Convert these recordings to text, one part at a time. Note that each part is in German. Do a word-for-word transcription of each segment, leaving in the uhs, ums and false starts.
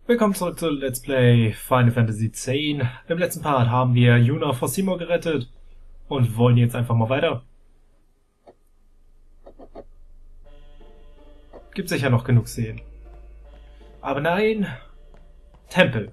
Willkommen zurück zu Let's Play Final Fantasy X. Im letzten Part haben wir Yuna vor Seymour gerettet und wollen jetzt einfach mal weiter. Gibt sicher noch genug Szenen. Aber nein! Tempel.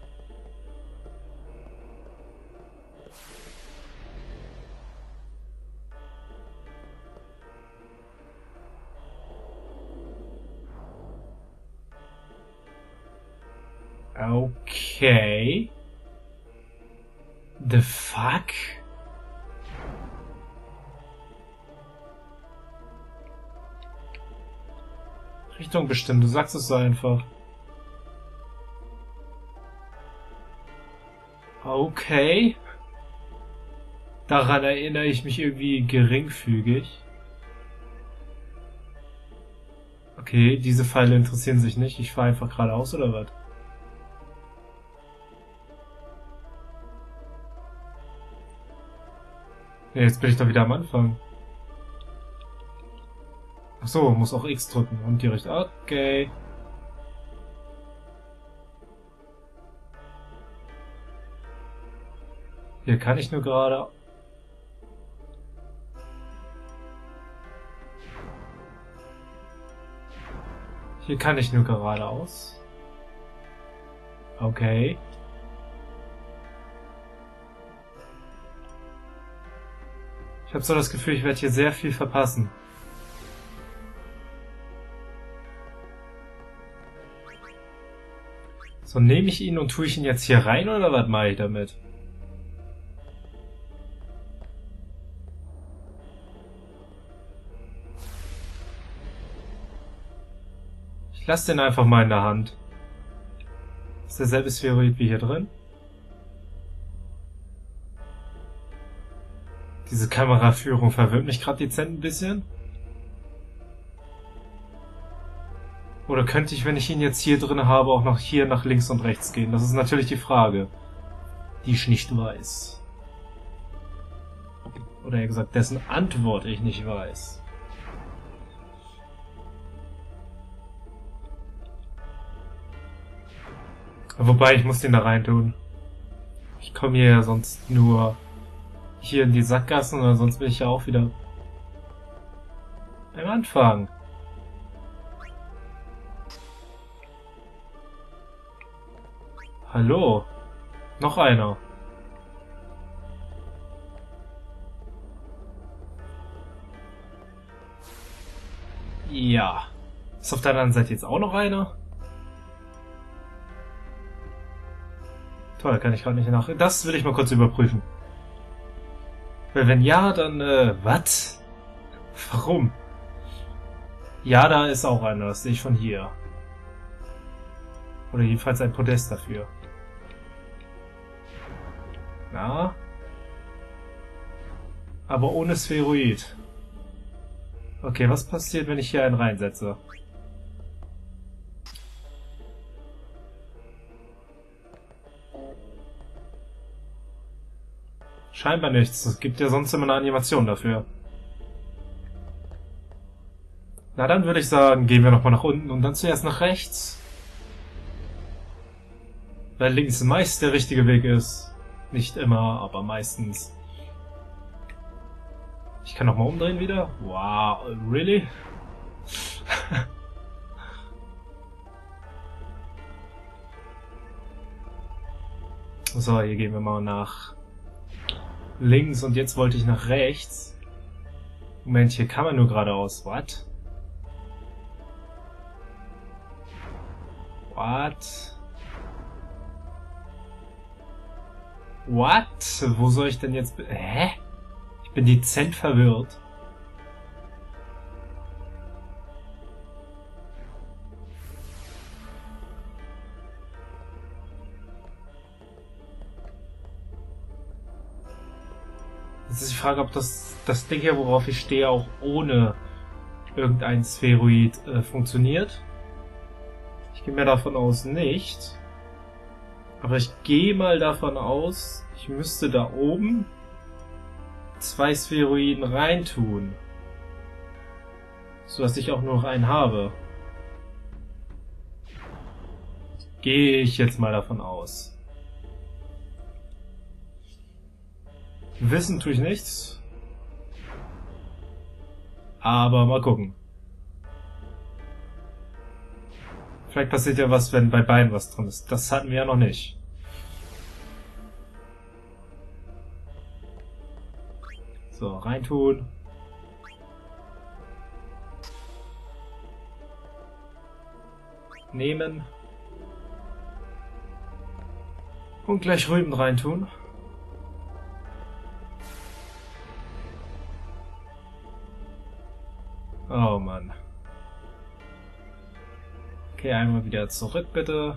Okay. The fuck? Richtung bestimmt, du sagst es so einfach. Okay. Daran erinnere ich mich irgendwie geringfügig. Okay, diese Pfeile interessieren sich nicht. Ich fahre einfach geradeaus oder was? Ja, jetzt bin ich doch wieder am Anfang. Ach so, muss auch X drücken und die Richtung. Okay. Hier kann ich nur gerade. Hier kann ich nur geradeaus. Okay. Ich habe so das Gefühl, ich werde hier sehr viel verpassen. So, nehme ich ihn und tue ich ihn jetzt hier rein oder was mache ich damit? Ich lasse den einfach mal in der Hand. Ist derselbe Spheroid wie hier drin? Diese Kameraführung verwirrt mich gerade dezent ein bisschen. Oder könnte ich, wenn ich ihn jetzt hier drin habe, auch noch hier nach links und rechts gehen? Das ist natürlich die Frage, die ich nicht weiß. Oder eher gesagt, dessen Antwort ich nicht weiß. Wobei, ich muss den da rein tun. Ich komme hier ja sonst nur hier in die Sackgassen, oder sonst bin ich ja auch wieder am Anfang. Hallo? Noch einer. Ja. Ist auf der anderen Seite jetzt auch noch einer? Toll, kann ich gerade nicht nach. Das will ich mal kurz überprüfen. Weil wenn ja, dann, äh, was? Warum? Ja, da ist auch einer, das sehe ich von hier. Oder jedenfalls ein Podest dafür. Na? Aber ohne Spheroid. Okay, was passiert, wenn ich hier einen reinsetze? Scheinbar nichts. Es gibt ja sonst immer eine Animation dafür. Na dann würde ich sagen, gehen wir nochmal nach unten und dann zuerst nach rechts. Weil links meist der richtige Weg ist. Nicht immer, aber meistens. Ich kann nochmal umdrehen wieder. Wow, really? So, hier gehen wir mal nach links und jetzt wollte ich nach rechts. Moment, hier kann man nur geradeaus. What? What? What? Wo soll ich denn jetzt... Hä? Ich bin dezent verwirrt. Jetzt ist die Frage, ob das, das Ding hier, worauf ich stehe, auch ohne irgendein Spheroid äh, funktioniert. Ich gehe mir davon aus nicht. Aber ich gehe mal davon aus, ich müsste da oben zwei Spheroiden reintun. So dass ich auch nur noch einen habe. Gehe ich jetzt mal davon aus. Wissen tue ich nichts. Aber mal gucken. Vielleicht passiert ja was, wenn bei beiden was drin ist. Das hatten wir ja noch nicht. So, reintun. Nehmen. Und gleich Rüben reintun. Oh Mann. Okay, einmal wieder zurück, bitte.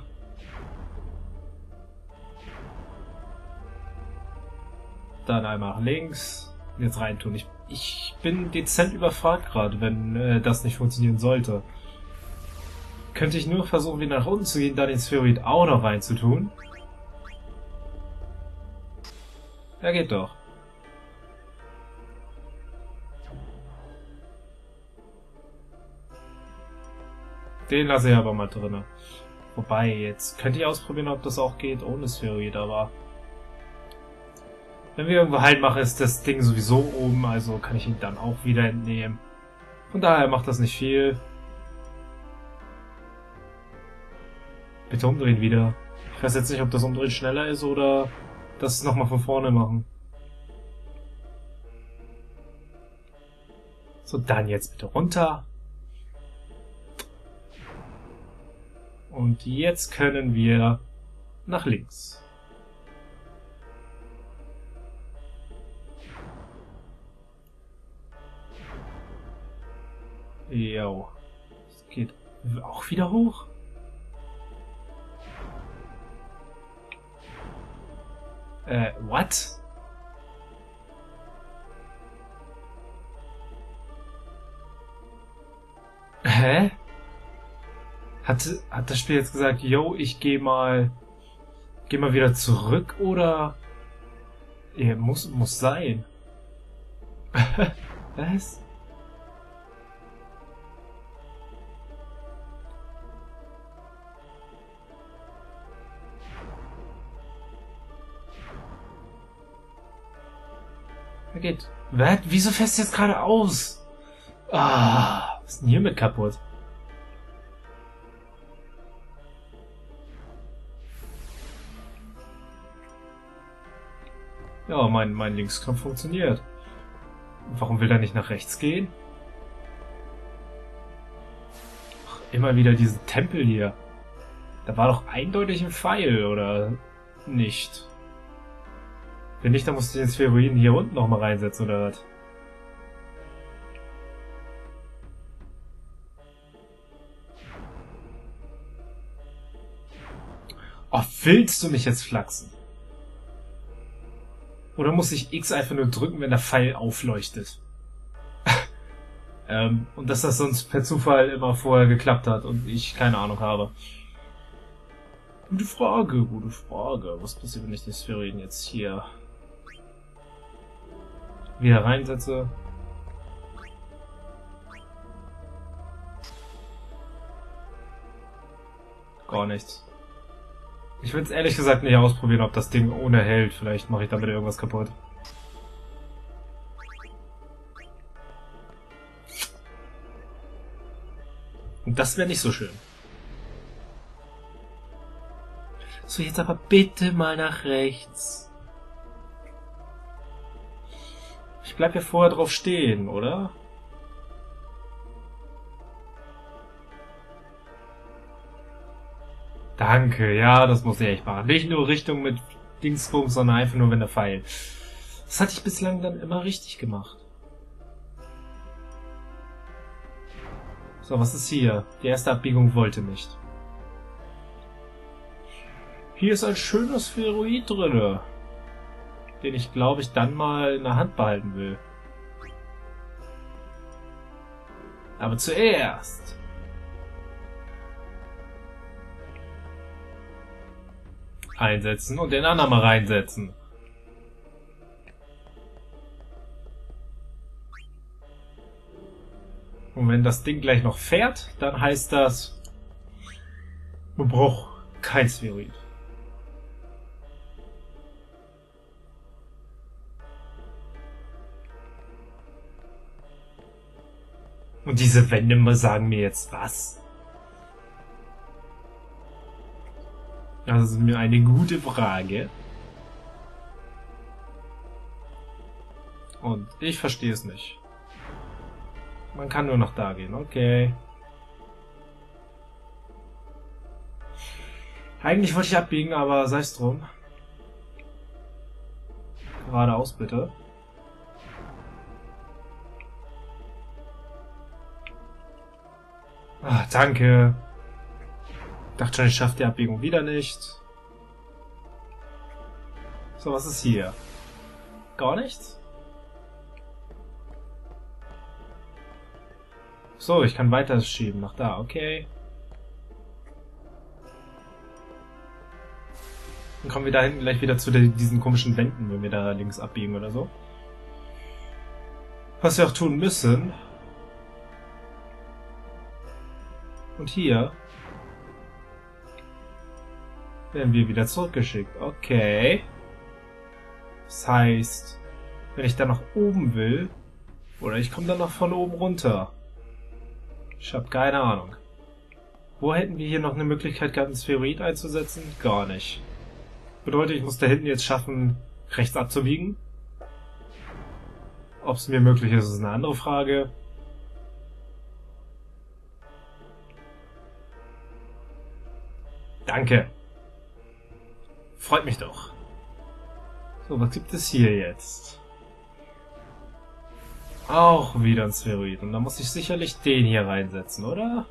Dann einmal nach links. Jetzt reintun. Ich, ich bin dezent überfragt gerade, wenn äh, das nicht funktionieren sollte. Könnte ich nur versuchen, wieder nach unten zu gehen, dann den Spheroid auch noch reinzutun? Ja, geht doch. Den lasse ich aber mal drinne. Wobei, jetzt könnte ich ausprobieren, ob das auch geht ohne Spheroid, aber... Wenn wir irgendwo Halt machen, ist das Ding sowieso oben, also kann ich ihn dann auch wieder entnehmen. Von daher macht das nicht viel. Bitte umdrehen wieder. Ich weiß jetzt nicht, ob das Umdrehen schneller ist oder das nochmal von vorne machen. So, dann jetzt bitte runter. Und jetzt können wir nach links. Jo. Es geht auch wieder hoch. Äh, what? Hä? Hat, hat das Spiel jetzt gesagt, yo, ich geh mal, geh mal wieder zurück, oder? Ja, muss, muss sein. Was? Er geht. Was? Wieso fährst du jetzt gerade aus? Ah, was ist denn hiermit kaputt? Ja, mein, mein Linksknopf funktioniert. Warum will er nicht nach rechts gehen? Ach, immer wieder diesen Tempel hier. Da war doch eindeutig ein Pfeil, oder nicht? Wenn nicht, dann musst du den Spheroiden hier unten nochmal reinsetzen, oder was? Oh, willst du mich jetzt flachsen? Oder muss ich X einfach nur drücken, wenn der Pfeil aufleuchtet? ähm, und dass das sonst per Zufall immer vorher geklappt hat und ich keine Ahnung habe. Gute Frage, gute Frage. Was passiert, wenn ich die Spheroiden jetzt hier wieder reinsetze? Gar nichts. Ich will es ehrlich gesagt nicht ausprobieren, ob das Ding ohne hält. Vielleicht mache ich damit irgendwas kaputt. Und das wäre nicht so schön. So, jetzt aber bitte mal nach rechts. Ich bleib ja vorher drauf stehen, oder? Danke, ja, das muss ich echt machen. Nicht nur Richtung mit Dingsbums, sondern einfach nur, wenn der Pfeil. Das hatte ich bislang dann immer richtig gemacht. So, was ist hier? Die erste Abbiegung wollte nicht. Hier ist ein schöner Spheroid drinne, den ich, glaube ich, dann mal in der Hand behalten will. Aber zuerst... einsetzen und den anderen mal reinsetzen. Und wenn das Ding gleich noch fährt, dann heißt das, man braucht kein Spheroid. Und diese Wände sagen mir jetzt was? Das ist mir eine gute Frage. Und ich verstehe es nicht. Man kann nur noch da gehen, okay. Eigentlich wollte ich abbiegen, aber sei es drum. Geradeaus bitte. Ah, danke. Dachte schon, ich schaffe die Abbiegung wieder nicht. So, was ist hier? Gar nichts? So, ich kann weiter schieben nach da, okay. Dann kommen wir da hinten gleich wieder zu diesen komischen Wänden, wenn wir da links abbiegen oder so. Was wir auch tun müssen. Und hier werden wir wieder zurückgeschickt. Okay. Das heißt, wenn ich dann nach oben will, oder ich komme dann noch von oben runter. Ich habe keine Ahnung. Wo hätten wir hier noch eine Möglichkeit gehabt, einen Spheroid einzusetzen? Gar nicht. Bedeutet, ich muss da hinten jetzt schaffen, rechts abzubiegen. Ob es mir möglich ist, ist eine andere Frage. Danke. Freut mich doch. So, was gibt es hier jetzt? Auch wieder ein Spheroid. Und da muss ich sicherlich den hier reinsetzen, oder?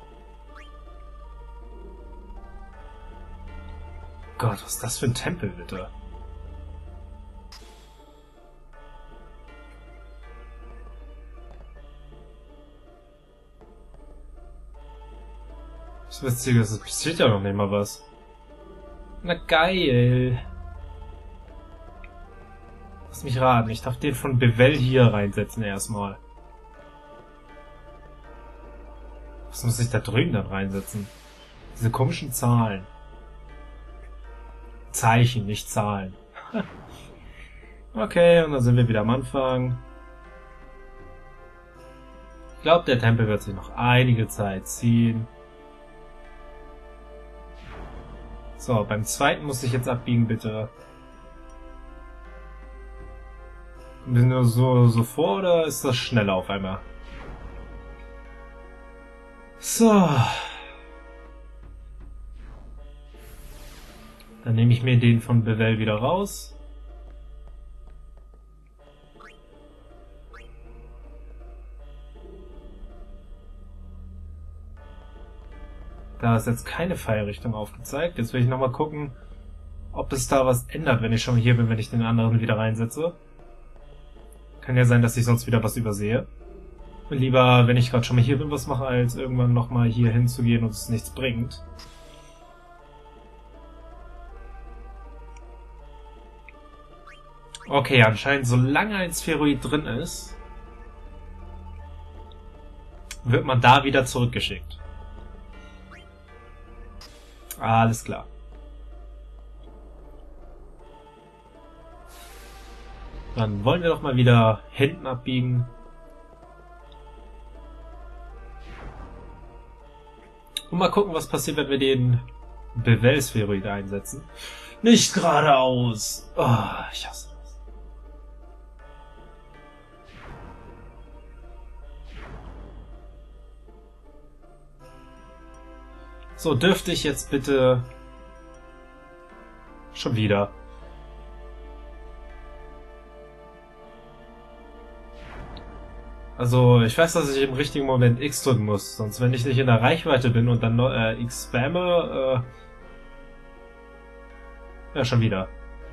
Gott, was ist das für ein Tempel, bitte? Das Witzige ist, es passiert ja noch nicht mal was. Na geil. Lass mich raten, ich darf den von Bevelle hier reinsetzen erstmal. Was muss ich da drüben dann reinsetzen? Diese komischen Zahlen. Zeichen, nicht Zahlen. Okay, und dann sind wir wieder am Anfang. Ich glaube, der Tempel wird sich noch einige Zeit ziehen. So, beim zweiten muss ich jetzt abbiegen, bitte. Kommt das nur so, so vor, oder ist das schneller auf einmal? So. Dann nehme ich mir den von Bevelle wieder raus. Da ist jetzt keine Pfeilrichtung aufgezeigt. Jetzt will ich nochmal gucken, ob es da was ändert, wenn ich schon hier bin, wenn ich den anderen wieder reinsetze. Kann ja sein, dass ich sonst wieder was übersehe. Und lieber, wenn ich gerade schon mal hier bin, was mache, als irgendwann nochmal hier hinzugehen und es nichts bringt. Okay, anscheinend, solange ein Spheroid drin ist, wird man da wieder zurückgeschickt. Alles klar. Dann wollen wir doch mal wieder hinten abbiegen. Und mal gucken, was passiert, wenn wir den Bevelle-Spheroid einsetzen. Nicht geradeaus! Oh, ich hasse das. So, dürfte ich jetzt bitte... Schon wieder. Also, ich weiß, dass ich im richtigen Moment X drücken muss, sonst wenn ich nicht in der Reichweite bin und dann äh, X spamme, äh... Ja, schon wieder.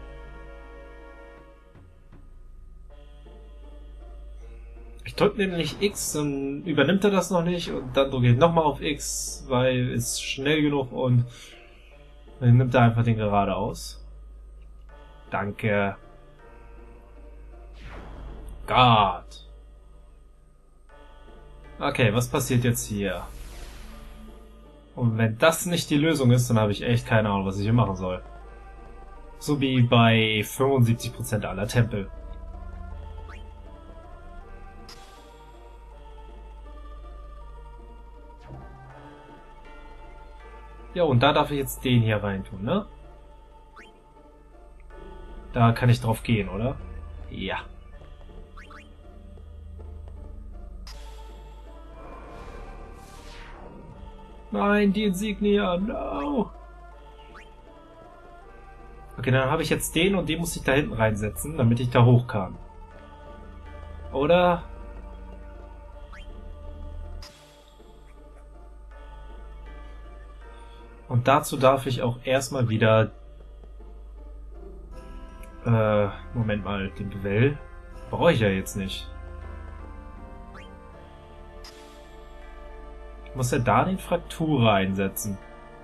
Ich drücke nämlich X, dann übernimmt er das noch nicht und dann drücke ich nochmal auf X, weil es schnell genug und dann nimmt er einfach den geradeaus. Danke. Gott. Okay, was passiert jetzt hier? Und wenn das nicht die Lösung ist, dann habe ich echt keine Ahnung, was ich hier machen soll. So wie bei fünfundsiebzig Prozent aller Tempel. Ja, und da darf ich jetzt den hier reintun, ne? Da kann ich drauf gehen, oder? Ja. Nein, die Insignia, no! Okay, dann habe ich jetzt den und den muss ich da hinten reinsetzen, damit ich da hoch kann. Oder? Und dazu darf ich auch erstmal wieder... Äh, Moment mal, den Duell brauche ich ja jetzt nicht. Ich muss ja da den Fraktura einsetzen.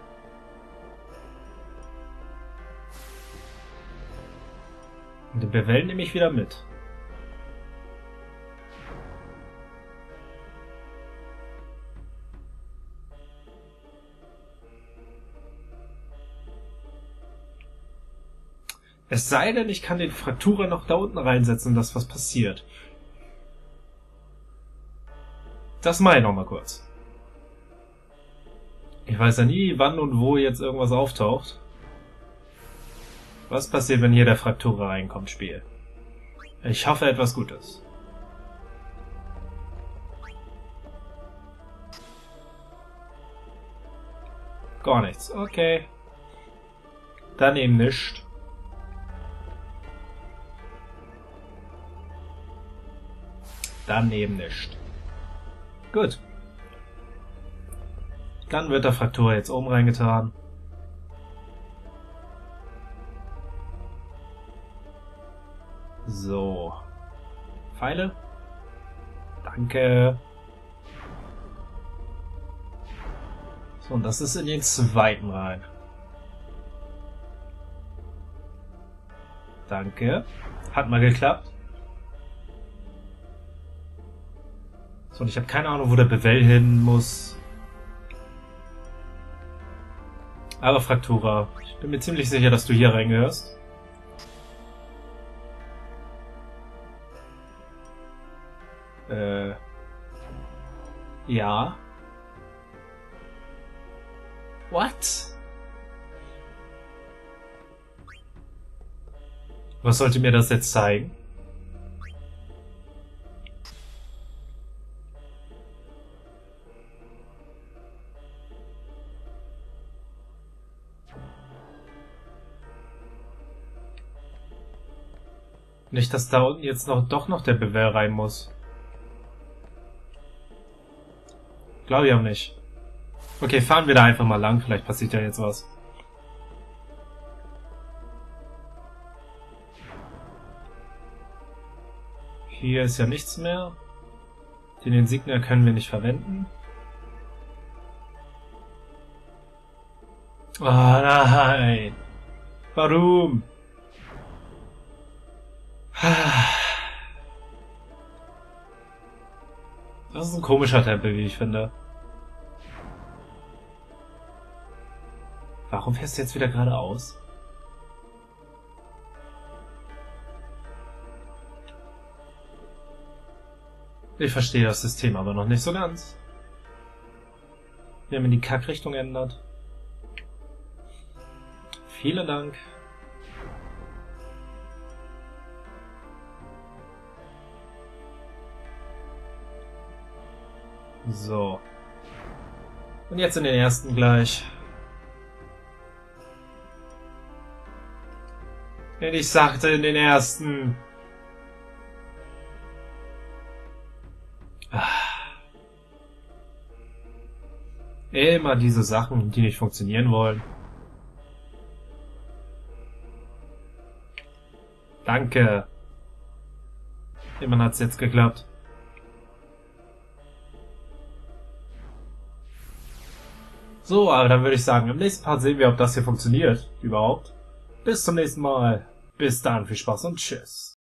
Und den Bevel nehme ich wieder mit. Es sei denn, ich kann den Fraktura noch da unten reinsetzen, dass was passiert. Das mache ich noch mal kurz. Ich weiß ja nie, wann und wo jetzt irgendwas auftaucht. Was passiert, wenn hier der Fraktura reinkommt, Spiel? Ich hoffe etwas Gutes. Gar nichts, okay. Dann eben nichts. Dann eben nicht. Gut. Dann wird der Fraktur jetzt oben reingetan. So. Pfeile. Danke. So, und das ist in den zweiten rein. Danke. Hat mal geklappt. So, und ich habe keine Ahnung, wo der Bevel hin muss. Aber Fraktura, ich bin mir ziemlich sicher, dass du hier reingehörst. Äh. Ja. What? Was sollte mir das jetzt zeigen? Nicht, dass da unten jetzt noch doch noch der Bevel rein muss. Glaube ich auch nicht. Okay, fahren wir da einfach mal lang. Vielleicht passiert ja jetzt was. Hier ist ja nichts mehr. Den Insignia können wir nicht verwenden. Oh nein! Warum? Das ist ein komischer Tempel, wie ich finde. Warum fährst du jetzt wieder geradeaus? Ich verstehe das System aber noch nicht so ganz. Wenn man die Kackrichtung ändert. Vielen Dank. So. Und jetzt in den ersten gleich. Denn ich sagte in den ersten. Ah. Immer diese Sachen, die nicht funktionieren wollen. Danke. Immerhin hat's jetzt geklappt. So, aber dann würde ich sagen, im nächsten Part sehen wir, ob das hier funktioniert. Überhaupt. Bis zum nächsten Mal. Bis dann, viel Spaß und tschüss.